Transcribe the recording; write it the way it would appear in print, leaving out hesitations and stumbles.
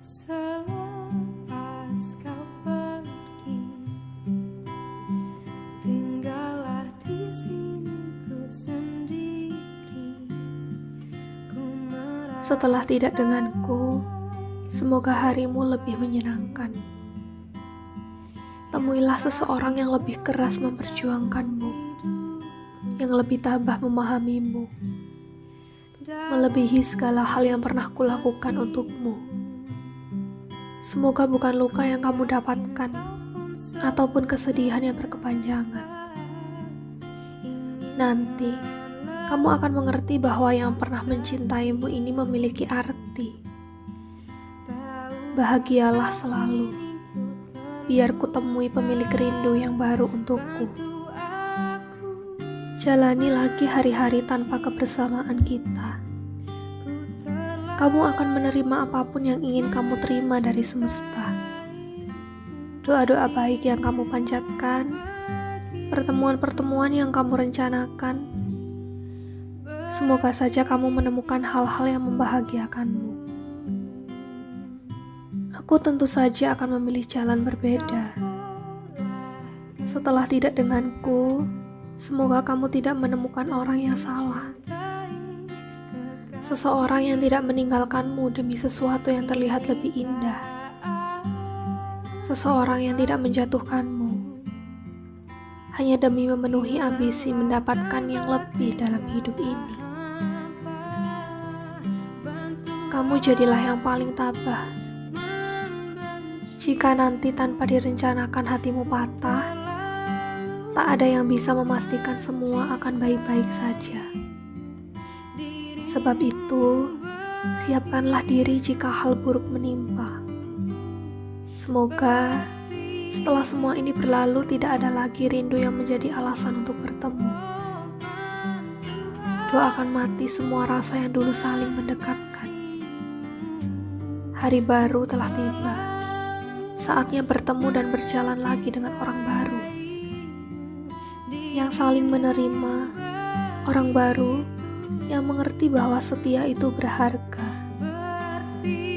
Selepas kau pergi, tinggallah di sini ku sendiri. Setelah tidak denganku, semoga harimu lebih menyenangkan. Temuilah seseorang yang lebih keras memperjuangkanmu, yang lebih tabah memahamimu, melebihi segala hal yang pernah kulakukan untukmu. Semoga bukan luka yang kamu dapatkan, ataupun kesedihan yang berkepanjangan. Nanti, kamu akan mengerti bahwa yang pernah mencintaimu ini memiliki arti. Bahagialah selalu, biar kutemui pemilik rindu yang baru untukku. Jalani lagi hari-hari tanpa kebersamaan kita. Kamu akan menerima apapun yang ingin kamu terima dari semesta. Doa-doa baik yang kamu panjatkan, pertemuan-pertemuan yang kamu rencanakan, semoga saja kamu menemukan hal-hal yang membahagiakanmu. Aku tentu saja akan memilih jalan berbeda. Setelah tidak denganku, semoga kamu tidak menemukan orang yang salah. Seseorang yang tidak meninggalkanmu demi sesuatu yang terlihat lebih indah. Seseorang yang tidak menjatuhkanmu hanya demi memenuhi ambisi mendapatkan yang lebih dalam hidup ini. Kamu jadilah yang paling tabah. Jika nanti tanpa direncanakan hatimu patah, tak ada yang bisa memastikan semua akan baik-baik saja. Sebab itu, siapkanlah diri jika hal buruk menimpa. Semoga setelah semua ini berlalu tidak ada lagi rindu yang menjadi alasan untuk bertemu. Doakan mati semua rasa yang dulu saling mendekatkan. Hari baru telah tiba. Saatnya bertemu dan berjalan lagi dengan orang baru yang saling menerima, orang baru yang mengerti bahwa setia itu berharga.